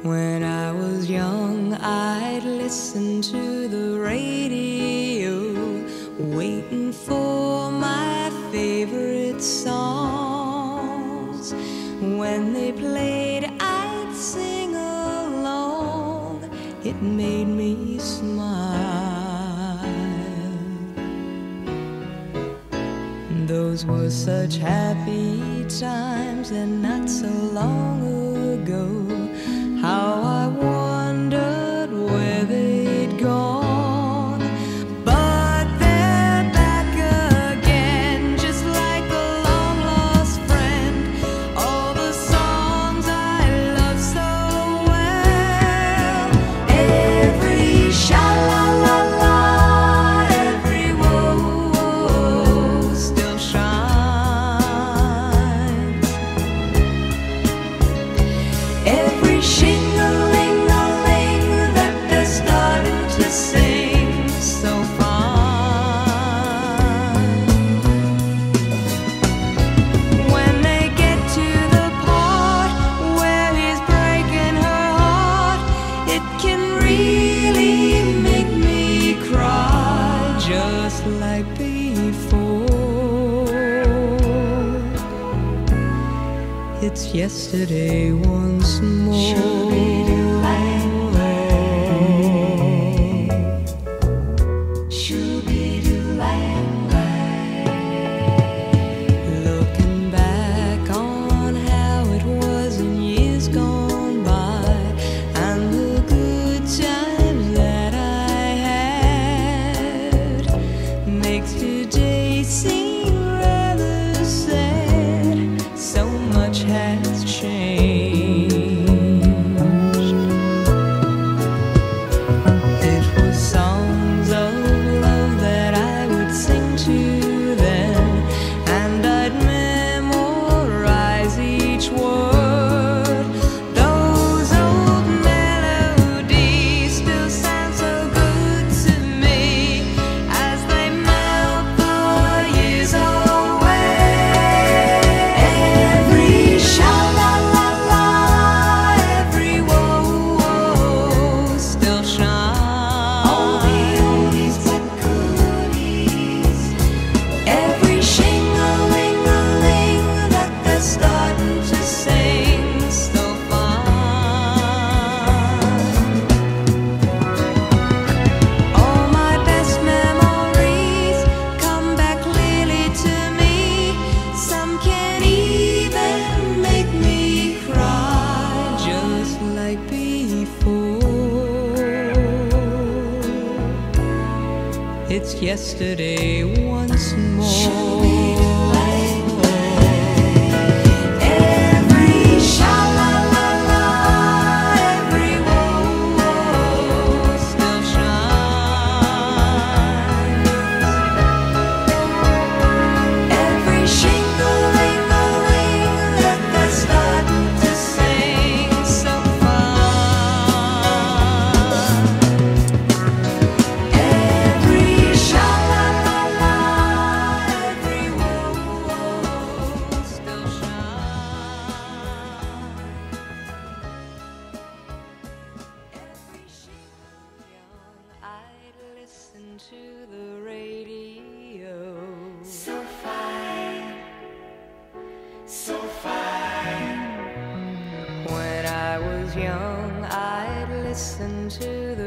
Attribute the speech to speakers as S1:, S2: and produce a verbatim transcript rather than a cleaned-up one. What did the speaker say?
S1: When I was young, I'd listen to the radio, waiting for my favorite songs. When they played, I'd sing along. It made me smile. Those were such happy times, and not so long ago. How I wondered where they'd gone. But they're back again, just like a long-lost friend. All the songs I love so well. Every sha-la-la-la, every whoa-whoa still shines. Every shing-a-ling-a-ling that they're starting to sing so fine. When they get to the part where he's breaking her heart, it can really make me cry, just like before. It's yesterday once more. Looking back on how it was in years gone by, and the good times that I had, makes today seem rather sad. So much has changed. It was songs of love that I would sing to then, and I'd memorize each word. Those old melodies still sound so good to me as they melt the years away. Every sha-la-la-la, every whoa-whoa still shines. All the oldies but goodies. Every shing-a-ling-a-ling that they're starting to sing so fine. All my best memories come back clearly to me. Some can even make me cry, just like before. It's yesterday once more. Every sha-la-la-la, every whoa-whoa still shines. Every shing-a-ling-a-ling that they're starting to sing so fine. Every sha-la-la-la, every whoa-whoa still shines. Every shing-a-ling, I'd listen to the radio. So fine, so fine. When I was young, I'd listen to the